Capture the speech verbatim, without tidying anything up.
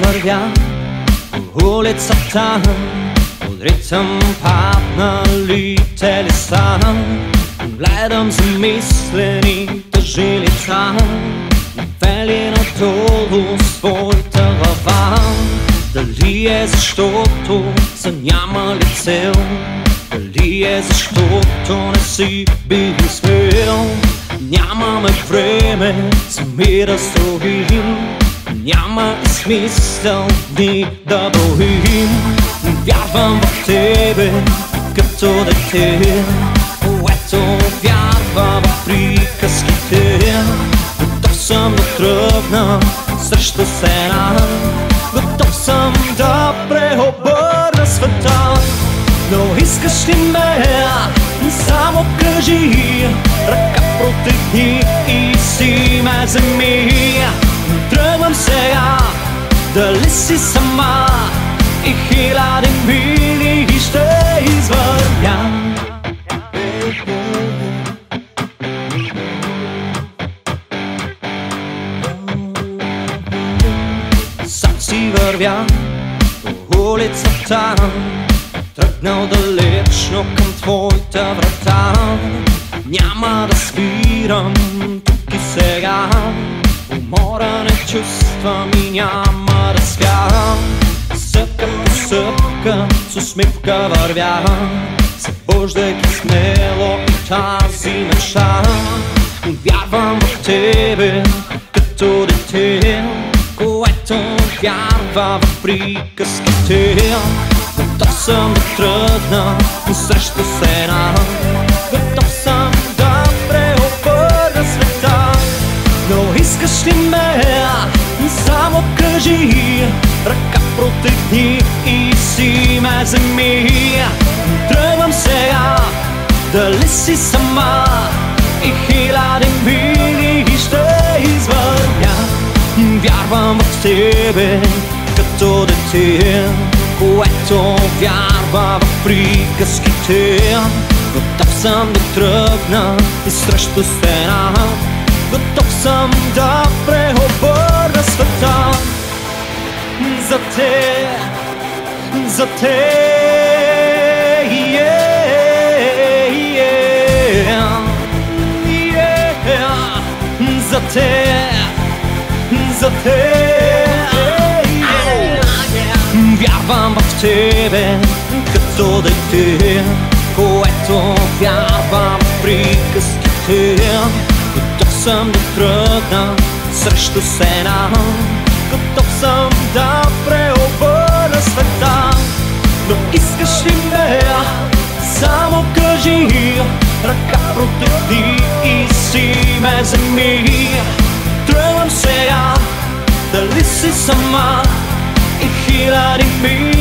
вървя по улицата, под ритъм паднали телеса. Гледам замислените жилица, вели надолу своята глава. Дали е защото са нямали цел, дали е защото не си били смел. Нямаме време сами да строим, няма и смисъл ни да броим. Вярвам в тебе като дете, което вярва в приказките. Готов съм да тръгна срещу стена, готов съм да преобърна света. Но искаш ли ме? Само кажи, ръка протегни и си ме вземи. Тръгвам сега, дали си сама, и хиляди мили ще извървя. Сам си вървя по улицата, тръгнал далечно към твоята врата. Няма да спирам тук и сега, умора не чувствам и няма да спя. Стъпка по стъпка с усмивка вървя, събуждайки смело и тази мечта. Вярвам в тебе като дете, което вярва в приказките. Готов съм да тръгна срещу стена, готов съм да преобърна света. Но искаш ли ме? Само кажи, ръка протегни и си ме вземи. Тръгвам сега, дали си сама, и хиляди мили ще извървя. Вярвам в тебе като дете, което вярва в приказките. Готов съм да тръгна срещу стена, готов съм да преобърна света. За те, за те, yeah, yeah, yeah. За те, за те, вярвам в тебе като дете, което вярва в приказките. Готов съм да тръгна срещу стена, готов съм да преобърна света. Но искаш ли ме? Само кажи, ръка протегни и си ме вземи. Тръгвам сега, дали си сама, и хиляди мили